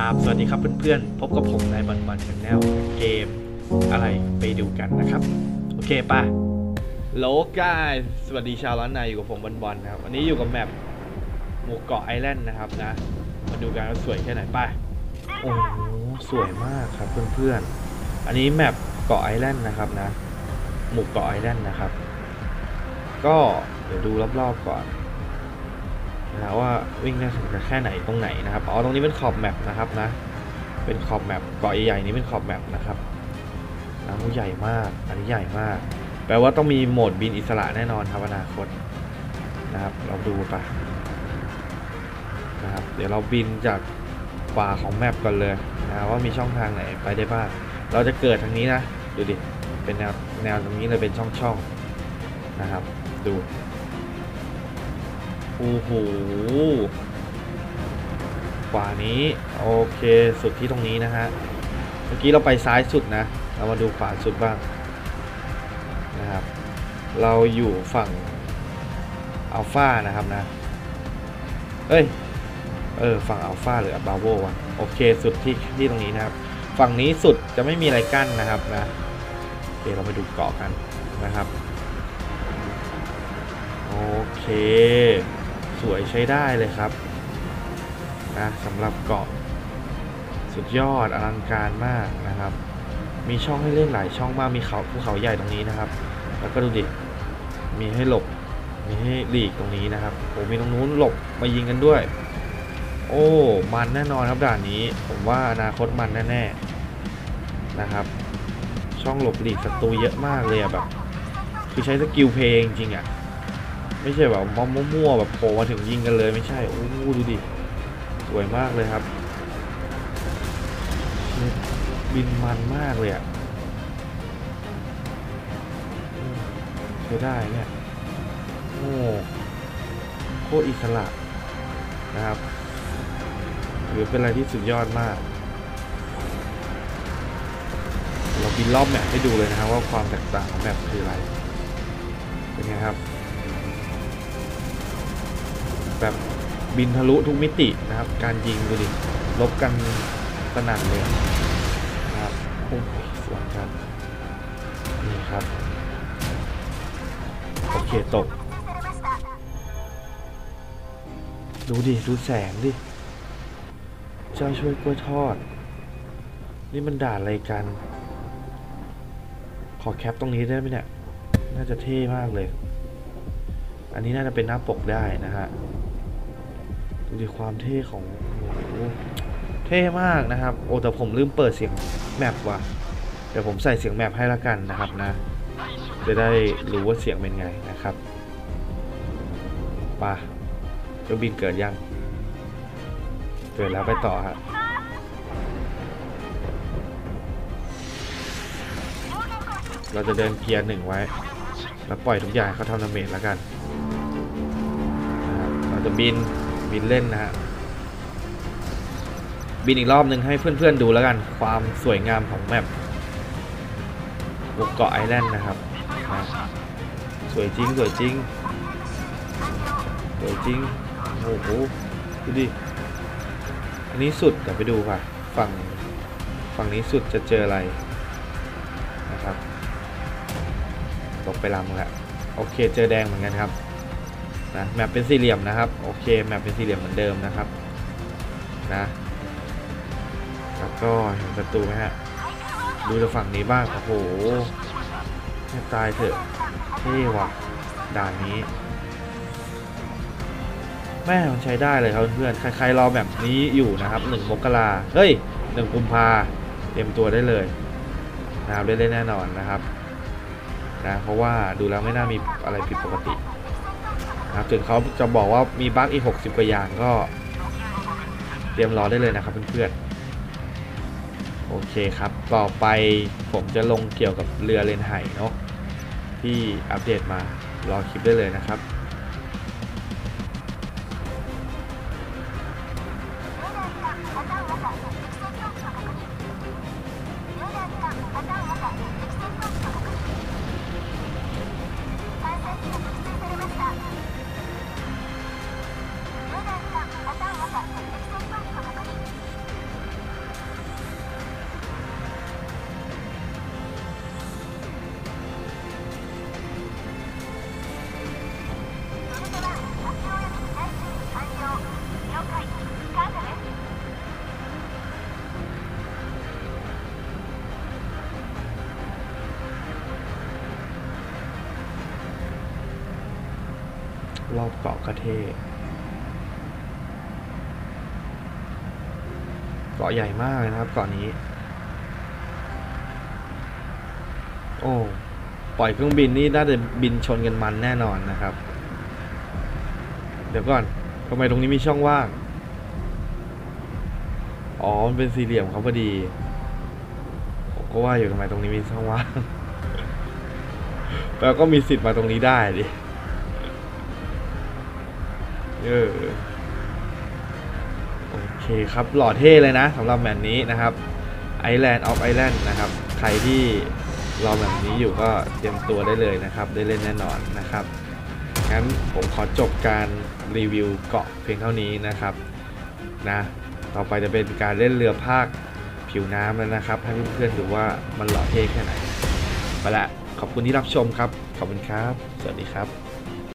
ราบสวัสดีครับเพื่อนๆพบกับผมนายบอลชาแนลเกมอะไรไปดูกันนะครับโอเคป่ะโลกายสวัสดีชาวล้านนาอยู่กับผมบอลนะครับวันนี้อยู่กับแมปหมู่เกาะไอแลนด์นะครับนะมาดูกันว่าสวยแค่ไหนป่ะโอ้สวยมากครับเพื่อนๆอันนี้แมปเกาะไอแลนด์นะครับนะหมู่เกาะไอแลนด์นะครับก็เดี๋ยวดูรอบๆก่อนนะว่าวิ่งได้ถึงแค่ไหนตรงไหนนะครับอ๋อตรงนี้เป็นขอบแมปนะครับนะเป็นขอบแมปเกาะใหญ่ๆนี้เป็นขอบแมปนะครับน้ำใหญ่มากอันนี้ใหญ่มากแปลว่าต้องมีโหมดบินอิสระแน่นอนครับอนาคตนะครับเราดูไปนะครับเดี๋ยวเราบินจากขวาของแมปก่อนเลยนะว่ามีช่องทางไหนไปได้บ้างเราจะเกิดทางนี้นะดูดิเป็นแนวตรงนี้เลยเป็นช่องนะครับดูโอ้โหขวานี้โอเคสุดที่ตรงนี้นะฮะเมื่อกี้เราไปซ้ายสุดนะเรามาดูขวาสุดบ้างนะครับเราอยู่ฝั่งอัลฟานะครับนะฝั่งอัลฟาหรือบาโววะโอเคสุดที่ตรงนี้นะครับฝั่งนี้สุดจะไม่มีอะไรกั้นนะครับนะโอเคเรามาดูเกาะกันนะครับโอเคสวยใช้ได้เลยครับนะสำหรับเกาะสุดยอดอลังการมากนะครับมีช่องให้เล่นหลายช่องมากมีภูเขาใหญ่ตรงนี้นะครับแล้วก็ดูดิมีให้หลบมีให้หลีกตรงนี้นะครับโอ้มีตรงนู้นหลบมายิงกันด้วยโอ้มันแน่นอนครับด่านนี้ผมว่าอนาคตมันแน่ๆนะครับช่องหลบหลีกศัตรูเยอะมากเลยอะแบบคือใช้สกิลเพลงจริงอะไม่ใช่แบบมั่วๆแบบโผล่มาถึงยิงกันเลยไม่ใช่โอ้ดูดิสวยมากเลยครับบินมันมากเลยอะใช้ได้เนี่ยโอ้โคตรอิสระนะครับหรือเป็นอะไรที่สุดยอดมากเราบินรอบแมปให้ดูเลยนะครับว่าความแตกต่างของแมปคืออะไรเป็นไงครับแบบบินทะลุทุกมิตินะครับการยิงดูดิลบกันสนั่นเลยนะครับโอ้สวยครับนี่ครับโอเคตกดูดิดูแสงดิเจ้าช่วยกล้วยทอดนี่มันด่าอะไรกันขอแคปตรงนี้ได้ไหมเนี่ยน่าจะเท่มากเลยอันนี้น่าจะเป็นหน้าปกได้นะฮะดูดิความเท่ของเท่มากนะครับโอ้แต่ผมลืมเปิดเสียงแมปว่ะเดี๋ยวผมใส่เสียงแมปให้ละกันนะครับนะจะได้รู้ว่าเสียงเป็นไงนะครับป่ะเครื่องบินเกิดยังเกิดแล้วไปต่อฮะเราจะเดินเกียร์1ไว้แล้วปล่อยทุกอย่างเขาทำดาเมจแล้วกันนะครับเราจะบินเล่นนะฮะบินอีกรอบนึงให้เพื่อนๆดูแล้วกันความสวยงามของแมปหมู่เกาะไอแลนด์นะครับสวยจริงสวยจริงสวยจริงโอ้โหดูดิอันนี้สุดเดี๋ยวไปดูค่ะฝั่งนี้สุดจะเจออะไรนะครับตกไปลำแล้วโอเคเจอแดงเหมือนกันครับนะแมปเป็นสี่เหลี่ยมนะครับโอเคแมปเป็นสี่เหลี่ยมเหมือนเดิมนะครับนะแล้วก็เห็นศัตรูไหมฮะดูจากฝั่งนี้บ้างโอ้โหแค่ตายเถอะเท่ว่ะด่านนี้แม่มันใช้ได้เลยครับเพื่อนใครๆรอแบบนี้อยู่นะครับ1 มกราเฮ้ย1 กุมภาเตรียมตัวได้เลยนะครับได้แน่นอนนะครับนะเพราะว่าดูแล้วไม่น่ามีอะไรผิดปกตินะครับถึงเขาจะบอกว่ามีบั๊กอีก60 กว่าอย่างก็เตรียมรอได้เลยนะครับเพื่อนๆโอเคครับต่อไปผมจะลงเกี่ยวกับเรือเลนไห่เนาะที่อัปเดตมารอคลิปได้เลยนะครับรอบเกาะก็เท่เกาะใหญ่มากเลยนะครับเกาะนี้โอ้ปล่อยเครื่องบินนี่น่าจะบินชนกันมันแน่นอนนะครับเดี๋ยวก่อนทำไมตรงนี้มีช่องว่างอ๋อมันเป็นสี่เหลี่ยมเขาพอดีผมก็ว่าอยู่ทำไมตรงนี้มีช่องว่าง แล้วก็มีสิทธิ์มาตรงนี้ได้ดิโอเคครับหล่อเท่เลยนะสำหรับแบบนี้นะครับ Island of Island นะครับใครที่รอแบบนี้อยู่ก็เตรียมตัวได้เลยนะครับได้เล่นแน่นอนนะครับงั้นผมขอจบการรีวิวเกาะเพียงเท่านี้นะครับนะต่อไปจะเป็นการเล่นเรือภาคผิวน้ำแล้วนะครับให้เพื่อนๆดูว่ามันหล่อเท่แค่ไหนไปละขอบคุณที่รับชมครับขอบคุณครับสวัสดีครับ